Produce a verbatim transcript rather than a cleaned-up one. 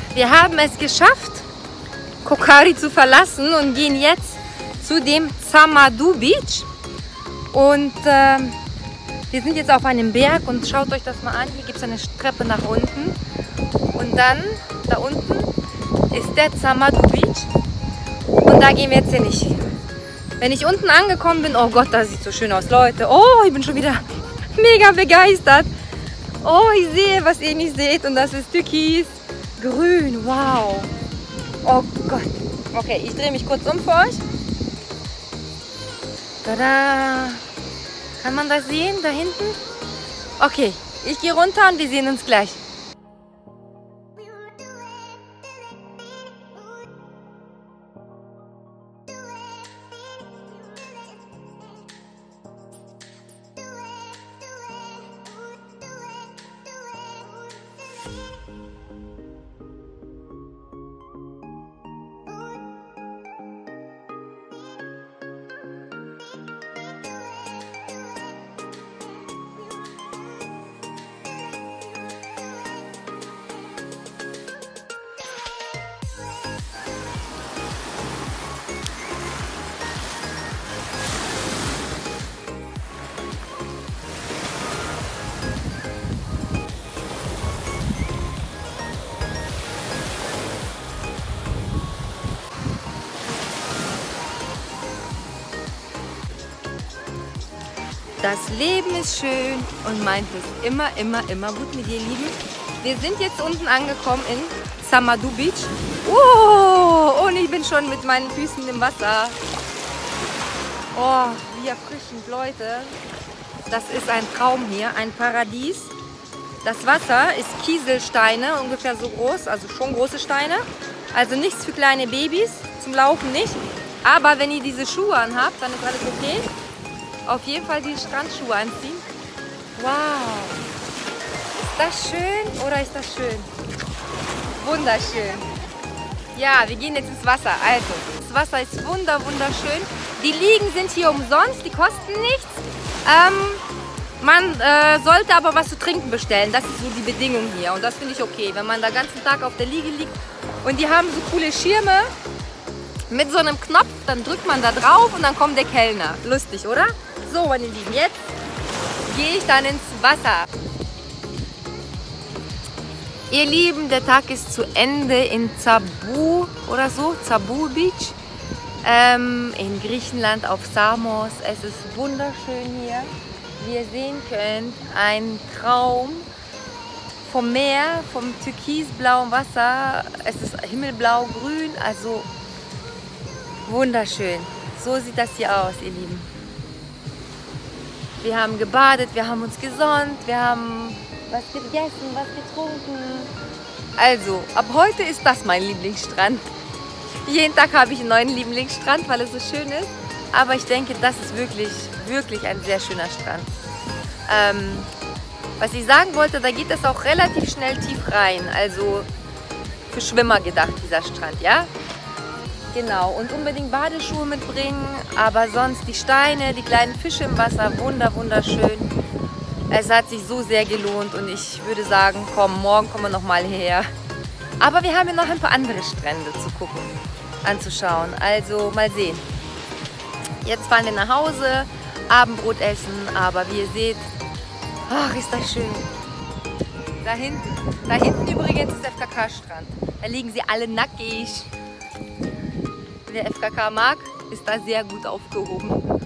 Wir haben es geschafft, Kokari zu verlassen und gehen jetzt zu dem Xanadu Beach. Und äh, wir sind jetzt auf einem Berg und schaut euch das mal an. Hier gibt es eine Treppe nach unten. Und dann, da unten, ist der Xanadu Beach. Und da gehen wir jetzt hin. Ich, wenn ich unten angekommen bin, oh Gott, das sieht so schön aus, Leute. Oh, ich bin schon wieder mega begeistert. Oh, ich sehe, was ihr nicht seht. Und das ist türkis grün. Wow. Oh Gott. Okay, ich drehe mich kurz um für euch. Tada. Kann man das sehen, da hinten? Okay, ich gehe runter und wir sehen uns gleich. Das Leben ist schön und meint es immer, immer, immer gut mit dir, Lieben. Wir sind jetzt unten angekommen in Xanadu Beach. Oh, und ich bin schon mit meinen Füßen im Wasser. Oh, wie erfrischend, Leute. Das ist ein Traum hier, ein Paradies. Das Wasser ist Kieselsteine, ungefähr so groß, also schon große Steine. Also nichts für kleine Babys, zum Laufen nicht. Aber wenn ihr diese Schuhe anhabt, dann ist alles okay. Auf jeden Fall die Strandschuhe anziehen. Wow! Ist das schön oder ist das schön? Wunderschön. Ja, wir gehen jetzt ins Wasser. Also, das Wasser ist wunder, wunderschön. Die Liegen sind hier umsonst, die kosten nichts. Ähm, man äh, sollte aber was zu trinken bestellen. Das ist so die Bedingung hier. Und das finde ich okay, wenn man den ganzen Tag auf der Liege liegt. Und die haben so coole Schirme mit so einem Knopf. Dann drückt man da drauf und dann kommt der Kellner. Lustig, oder? So, meine Lieben, jetzt gehe ich dann ins Wasser. Ihr Lieben, der Tag ist zu Ende in Xanadu oder so, Xanadu Beach, ähm, in Griechenland auf Samos. Es ist wunderschön hier. Wie ihr sehen könnt, ein Traum vom Meer, vom türkisblauen Wasser. Es ist himmelblau, grün, also wunderschön. So sieht das hier aus, ihr Lieben. Wir haben gebadet, wir haben uns gesonnt, wir haben was gegessen, was getrunken. Also, ab heute ist das mein Lieblingsstrand. Jeden Tag habe ich einen neuen Lieblingsstrand, weil es so schön ist. Aber ich denke, das ist wirklich, wirklich ein sehr schöner Strand. Ähm, was ich sagen wollte, da geht es auch relativ schnell tief rein. Also für Schwimmer gedacht, dieser Strand, ja? Genau, und unbedingt Badeschuhe mitbringen, aber sonst die Steine, die kleinen Fische im Wasser, wunder, wunderschön. Es hat sich so sehr gelohnt und ich würde sagen, komm, morgen kommen wir nochmal hierher. Aber wir haben ja noch ein paar andere Strände zu gucken, anzuschauen, also mal sehen. Jetzt fahren wir nach Hause, Abendbrot essen, aber wie ihr seht, ach, ist das schön. Da hinten, da hinten übrigens ist F K K-Strand, da liegen sie alle nackig. Wer F K K mag, ist da sehr gut aufgehoben.